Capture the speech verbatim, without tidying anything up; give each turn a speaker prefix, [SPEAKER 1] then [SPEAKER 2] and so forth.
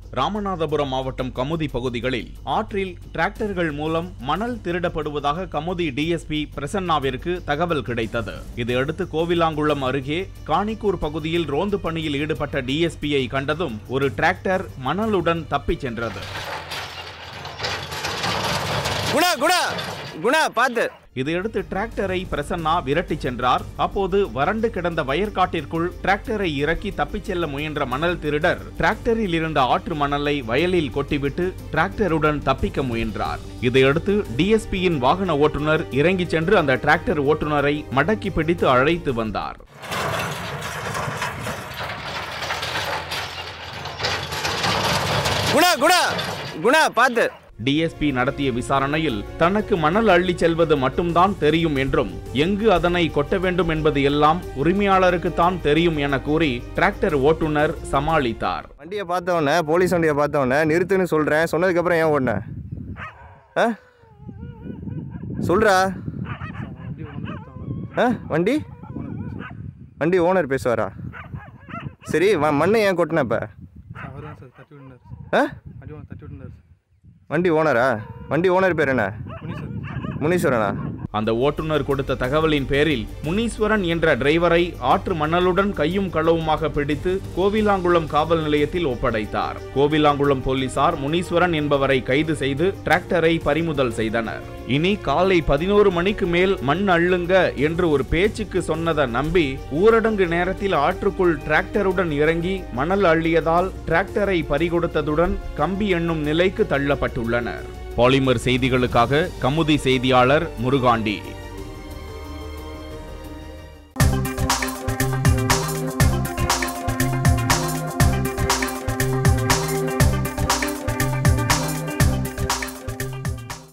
[SPEAKER 1] ராமநாதபுரம் மாவட்டம் கமுதி பகுதிகளில் ஆற்றில் டிராக்டர்கள் மூலம் மணல் திருடப்படுவதாக கமுதி டிஎஸ்பி பிரசன்னாவிற்கு தகவல் கிடைத்தது. இதையடுத்து கோவிலாங்குளம் அருகே காணிக்கூர் பகுதியில் ரோந்து பணியில் ஈடுபட்ட டிஎஸ்பியை கண்டதும் ஒரு டிராக்டர் மணலுடன் தப்பிச் சென்றது. இதையடுத்து டிராக்டரை பிரசன்னா விரட்டி சென்றார். அப்போது வறண்டு கிடந்த வயற்காட்டிற்குள் டிராக்டரை இறக்கி தப்பிச் செல்ல முயன்ற மணல் திருடர் டிராக்டரில் இருந்த ஆற்று மணலை வயலில் கொட்டிவிட்டு டிராக்டருடன் தப்பிக்க முயன்றார். இதையடுத்து டிஎஸ்பியின் வாகன ஓட்டுநர் இறங்கி சென்று அந்த டிராக்டர் ஓட்டுநரை மடக்கி பிடித்து அழைத்து வந்தார். டிஎஸ்பி நடத்திய விசாரணையில் தனக்கு மணல் அள்ளி செல்வது மட்டும்தான் தெரியும் என்றும் எங்கு அதனை கொட்ட வேண்டும் என்பது எல்லாம் உரிமையாளருக்கு தான் தெரியும் என கூறி டிராக்டர் ஓட்டுநர் சமாளித்தார்.
[SPEAKER 2] வண்டியை பார்த்தவொடனே போலீஸ் வண்டியை பார்த்தவொடனே நிறுத்துன்னு சொல்றேன், சொன்னதுக்கு அப்புறம் ஏன் ஓடுன? சொல்றா. வண்டி வண்டி ஓனர் பேசுவாரா? சரி, மண்ணை ஏன் கொட்டின? இப்ப வண்டி ஓனரா? வண்டி ஓனர் பேர் என்ன? முனீஸ்வரனா?
[SPEAKER 1] அந்த ஓட்டுநர் கொடுத்த தகவலின் பேரில் முனீஸ்வரன் என்ற டிரைவரை ஆற்று மணலுடன் கையும் களவுமாக பிடித்து கோவிலாங்குளம் காவல் நிலையத்தில் ஒப்படைத்தார். கோவிலாங்குளம் போலீசார் முனீஸ்வரன் என்பவரை கைது செய்து டிராக்டரை பறிமுதல் செய்தனர். இனி காலை பதினோரு மணிக்கு மேல் மண் அள்ளுங்க என்று ஒரு பேச்சுக்கு சொன்னதை நம்பி ஊரடங்கு நேரத்தில் ஆற்றுக்குள் டிராக்டருடன் இறங்கி மணல் அள்ளியதால் டிராக்டரை பறிகொடுத்ததுடன் கம்பி எண்ணும் நிலைக்கு தள்ளப்பட்டுள்ளனர். பாலிமர் செய்திகளுக்காக கமுதி செய்தியாளர் முருகாண்டி.